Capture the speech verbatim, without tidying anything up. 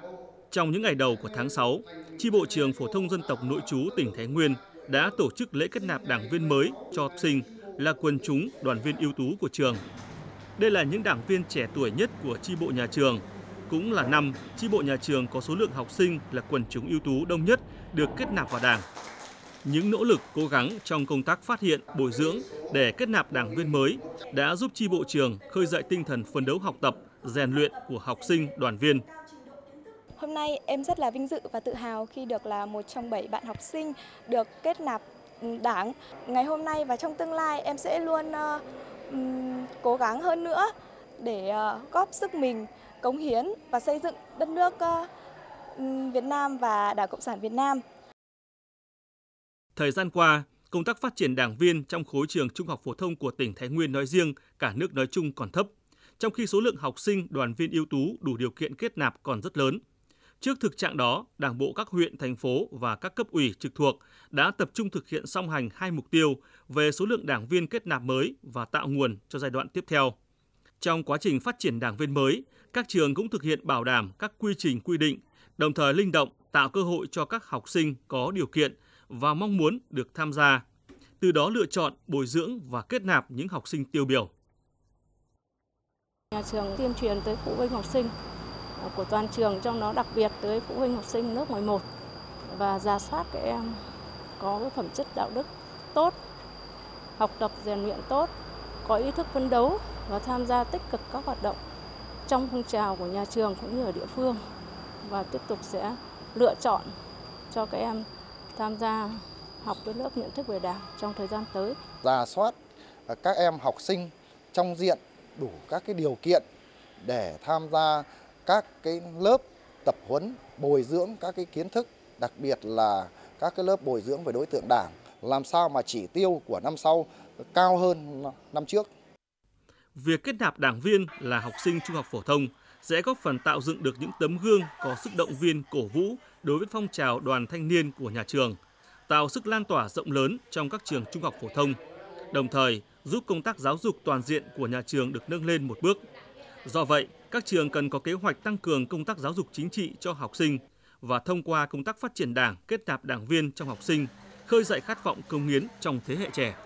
Trong những ngày đầu của tháng sáu, Chi bộ trường phổ thông dân tộc nội trú tỉnh Thái Nguyên đã tổ chức lễ kết nạp đảng viên mới cho học sinh là quần chúng, đoàn viên ưu tú của trường. Đây là những đảng viên trẻ tuổi nhất của chi bộ nhà trường, cũng là năm chi bộ nhà trường có số lượng học sinh là quần chúng ưu tú đông nhất được kết nạp vào đảng. Những nỗ lực cố gắng trong công tác phát hiện, bồi dưỡng để kết nạp đảng viên mới đã giúp chi bộ trường khơi dậy tinh thần phấn đấu học tập, rèn luyện của học sinh, đoàn viên. Hôm nay em rất là vinh dự và tự hào khi được là một trong bảy bạn học sinh được kết nạp đảng. Ngày hôm nay và trong tương lai em sẽ luôn uh, um, cố gắng hơn nữa để uh, góp sức mình, cống hiến và xây dựng đất nước uh, um, Việt Nam và Đảng Cộng sản Việt Nam. Thời gian qua, công tác phát triển đảng viên trong khối trường trung học phổ thông của tỉnh Thái Nguyên nói riêng, cả nước nói chung còn thấp, trong khi số lượng học sinh, đoàn viên ưu tú đủ điều kiện kết nạp còn rất lớn. Trước thực trạng đó, Đảng bộ các huyện, thành phố và các cấp ủy trực thuộc đã tập trung thực hiện song hành hai mục tiêu về số lượng đảng viên kết nạp mới và tạo nguồn cho giai đoạn tiếp theo. Trong quá trình phát triển đảng viên mới, các trường cũng thực hiện bảo đảm các quy trình quy định, đồng thời linh động tạo cơ hội cho các học sinh có điều kiện và mong muốn được tham gia, từ đó lựa chọn, bồi dưỡng và kết nạp những học sinh tiêu biểu. Nhà trường tuyên truyền tới phụ huynh học sinh của toàn trường, trong đó đặc biệt tới phụ huynh học sinh lớp mười một và rà soát các em có cái phẩm chất đạo đức tốt, học tập rèn luyện tốt, có ý thức phấn đấu và tham gia tích cực các hoạt động trong phong trào của nhà trường cũng như ở địa phương, và tiếp tục sẽ lựa chọn cho các em tham gia học cái lớp nhận thức về Đảng trong thời gian tới. Rà soát các em học sinh trong diện đủ các cái điều kiện để tham gia các cái lớp tập huấn, bồi dưỡng các cái kiến thức, đặc biệt là các cái lớp bồi dưỡng về đối tượng Đảng, làm sao mà chỉ tiêu của năm sau cao hơn năm trước. Việc kết nạp đảng viên là học sinh trung học phổ thông sẽ góp phần tạo dựng được những tấm gương có sức động viên, cổ vũ đối với phong trào đoàn thanh niên của nhà trường, tạo sức lan tỏa rộng lớn trong các trường trung học phổ thông, đồng thời giúp công tác giáo dục toàn diện của nhà trường được nâng lên một bước. Do vậy, các trường cần có kế hoạch tăng cường công tác giáo dục chính trị cho học sinh và thông qua công tác phát triển đảng kết nạp đảng viên trong học sinh, khơi dậy khát vọng cống hiến trong thế hệ trẻ.